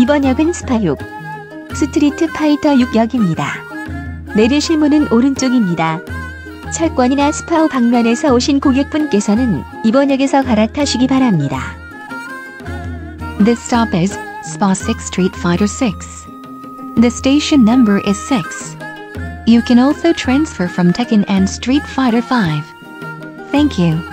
이번 역은 스파6 스트리트 파이터 6역입니다. 내리실 문은 오른쪽입니다. 철권이나 스파5 방면에서 오신 고객분께서는 이번 역에서 갈아타시기 바랍니다. This stop is SPA6 Street Fighter 6. The station number is 6. You can also transfer from Tekken and Street Fighter 5. Thank you.